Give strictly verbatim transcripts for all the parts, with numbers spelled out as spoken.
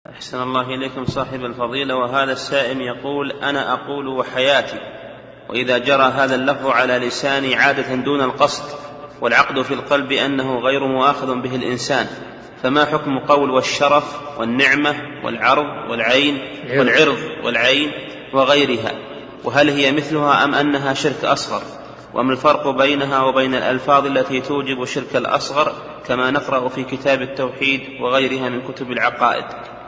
أحسن الله إليكم صاحب الفضيلة. وهذا السائل يقول: أنا أقول وحياتي، وإذا جرى هذا اللفظ على لساني عادة دون القصد، والعقد في القلب أنه غير مؤاخذ به الإنسان، فما حكم قول والشرف والنعمة والعرض والعين والعرض والعين وغيرها؟ وهل هي مثلها أم أنها شرك أصغر؟ وما الفرق بينها وبين الألفاظ التي توجب شرك الأصغر كما نقرأ في كتاب التوحيد وغيرها من كتب العقائد؟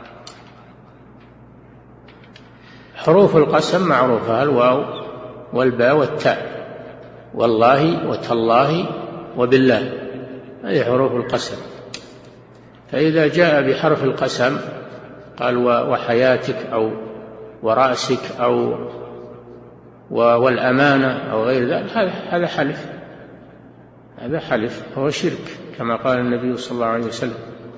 حروف القسم معروفة: الواو والباء والتاء، والله وتالله وبالله، هذه حروف القسم. فإذا جاء بحرف القسم قال وحياتك أو ورأسك أو والأمانة أو غير ذلك، هذا حلف، هذا حلف هو شرك كما قال النبي صلى الله عليه وسلم،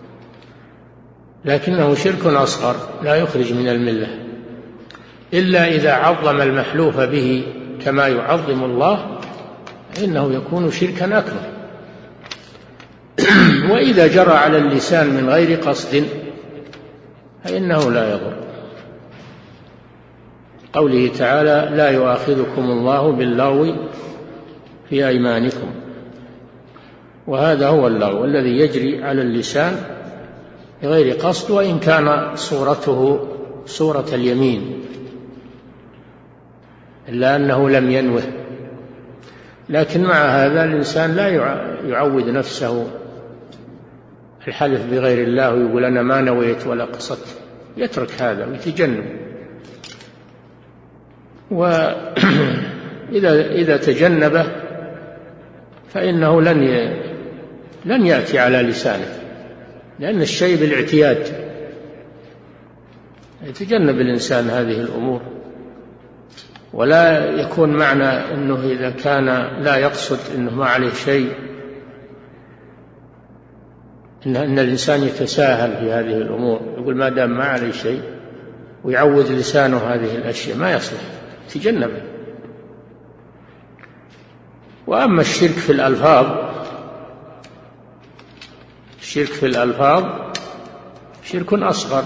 لكنه شرك أصغر لا يخرج من الملة، إلا إذا عظم المحلوف به كما يعظم الله فإنه يكون شركا أكبر. وإذا جرى على اللسان من غير قصد فإنه لا يضر. قوله تعالى: لا يؤاخذكم الله باللغو في أيمانكم، وهذا هو اللغو الذي يجري على اللسان بغير قصد، وإن كان صورته صورة اليمين إلا أنه لم ينوه. لكن مع هذا الإنسان لا يعود نفسه الحلف بغير الله ويقول أنا ما نويت ولا قصدت، يترك هذا ويتجنب. وإذا إذا تجنبه فإنه لن لن يأتي على لسانه، لأن الشيء بالاعتياد. يتجنب الإنسان هذه الأمور، ولا يكون معنى أنه إذا كان لا يقصد أنه ما عليه شيء إن, إن الإنسان يتساهل في هذه الأمور، يقول ما دام ما عليه شيء ويعود لسانه هذه الأشياء، ما يصلح، تجنبه. وأما الشرك في الألفاظ، الشرك في الألفاظ شرك أصغر،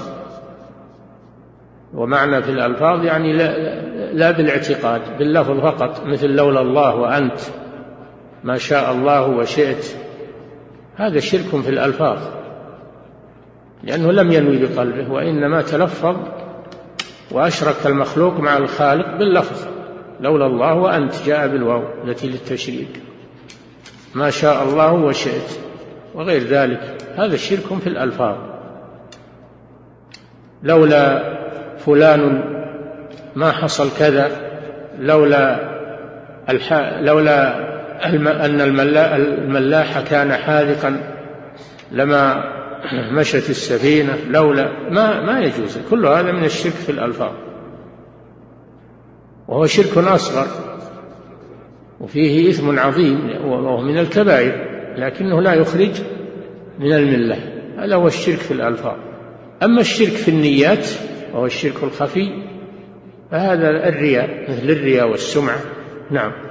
ومعنى في الألفاظ يعني لا, لا بالاعتقاد، باللفظ فقط، مثل لولا الله وأنت، ما شاء الله وشئت، هذا شرك في الألفاظ لأنه لم ينوي بقلبه، وإنما تلفظ وأشرك المخلوق مع الخالق باللفظ. لولا الله وأنت جاء بالواو التي للتشريك، ما شاء الله وشئت وغير ذلك، هذا شرك في الألفاظ. لولا فلان ما حصل كذا، لولا الح... لولا الم... أن الملاح كان حاذقا لما مشت السفينة، لولا ما ما يجوز. كل هذا من الشرك في الألفاظ، وهو شرك أصغر وفيه إثم عظيم وهو من الكبائر، لكنه لا يخرج من الملة. هذا هو الشرك في الألفاظ. أما الشرك في النيات وهو الشرك الخفي فهذا الرياء، مثل الرياء والسمعة. نعم.